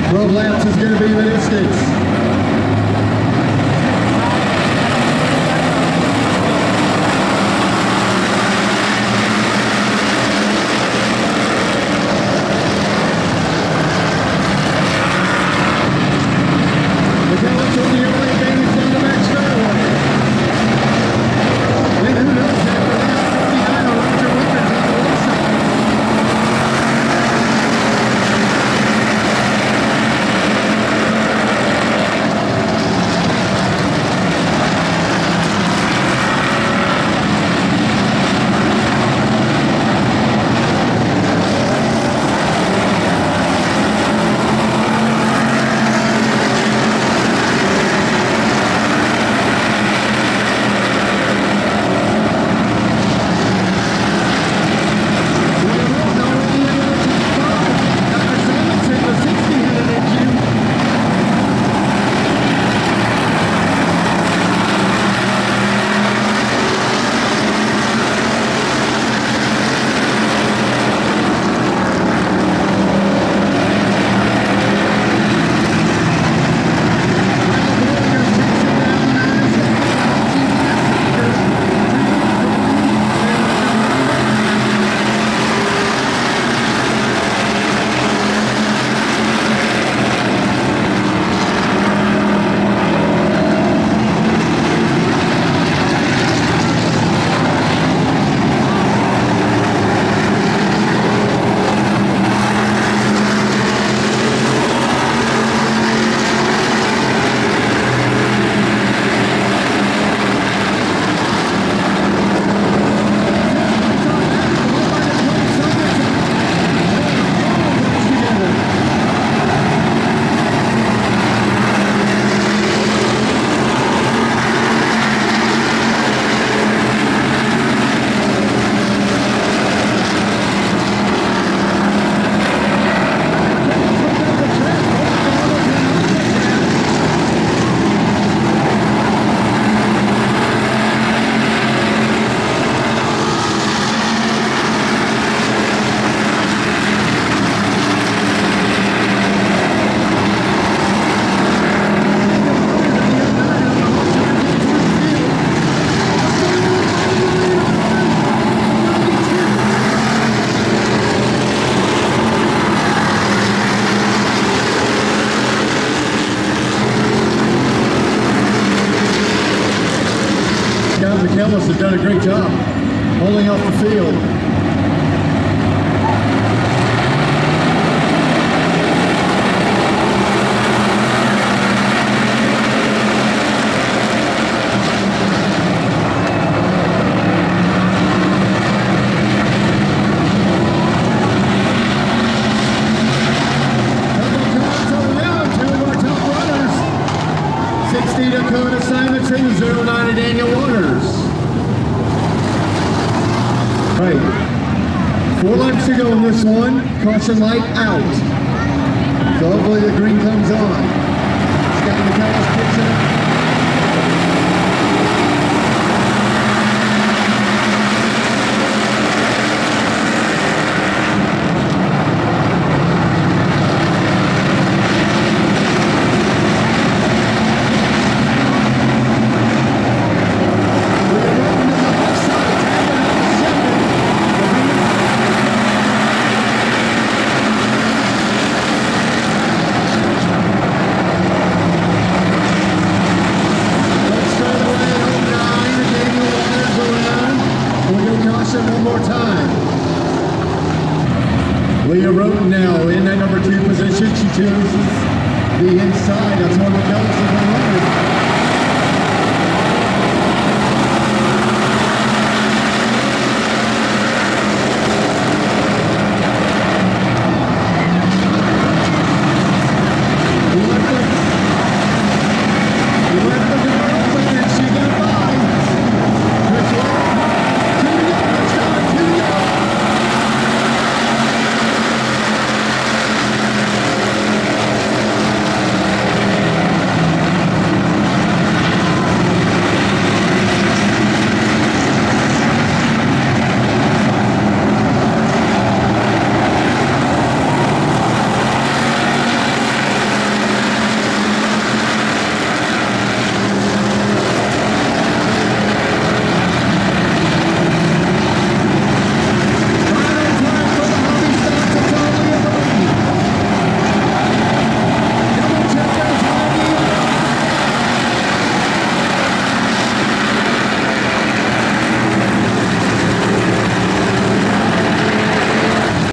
12 laps is going to be the distance. McKellis has done a great job holding off the field. Dakota Simonson, 09 Daniel Waters. Right. 4 laps to go in this one. Caution light out. So hopefully the green comes on. Scott McKellis picks it up. One more time. Leah Roten now in that number 2 position. She chooses the inside. That's one that goes to the 100.